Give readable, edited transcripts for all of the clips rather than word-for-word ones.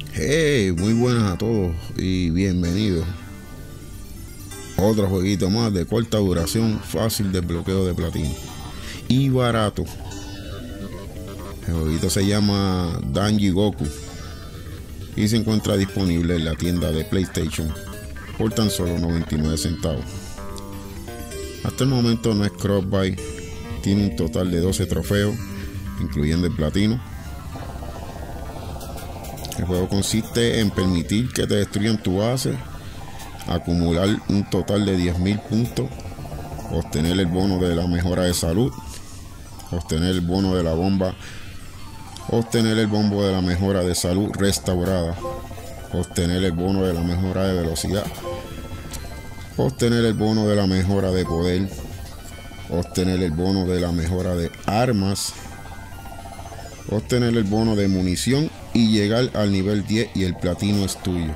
Hey, muy buenas a todos y bienvenidos a otro jueguito más de corta duración, fácil desbloqueo de platino y barato. El jueguito se llama Danjigoku y se encuentra disponible en la tienda de PlayStation por tan solo 99 centavos. Hasta el momento no es cross-buy, tiene un total de 12 trofeos, incluyendo el platino. El juego consiste en permitir que te destruyan tu base, acumular un total de 10.000 puntos, obtener el bono de la mejora de salud, obtener el bono de la bomba, obtener el bombo de la mejora de salud restaurada, obtener el bono de la mejora de velocidad, obtener el bono de la mejora de poder, obtener el bono de la mejora de armas, obtener el bono de munición y llegar al nivel 10 y el platino es tuyo.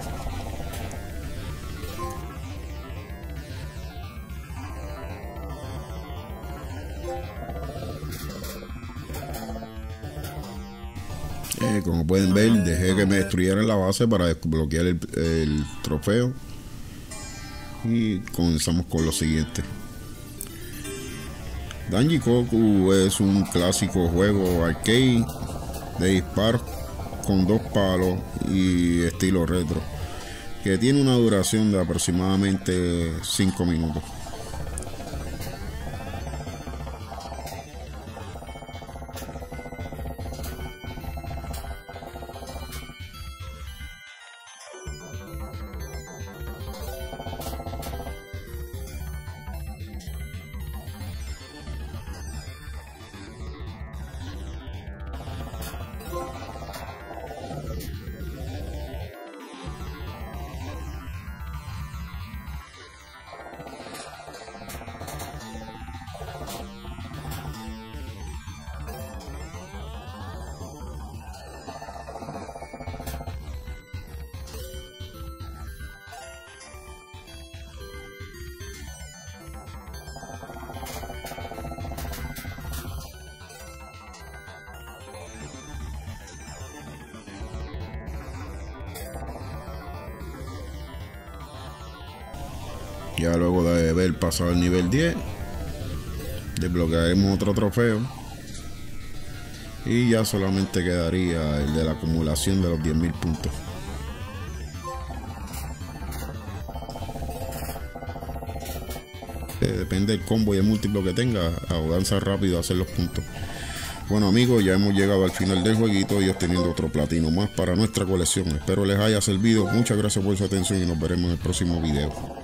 Como pueden ver, dejé que me destruyeran la base para desbloquear el trofeo y comenzamos con lo siguiente. Danjigoku es un clásico juego arcade de disparos con dos palos y estilo retro, que tiene una duración de aproximadamente 5 minutos. Ya luego de haber pasado el nivel 10, desbloquearemos otro trofeo y ya solamente quedaría el de la acumulación de los 10.000 puntos. Depende del combo y el múltiplo que tenga, avanza rápido a hacer los puntos. Bueno amigos, ya hemos llegado al final del jueguito y obteniendo otro platino más para nuestra colección. Espero les haya servido. Muchas gracias por su atención y nos veremos en el próximo video.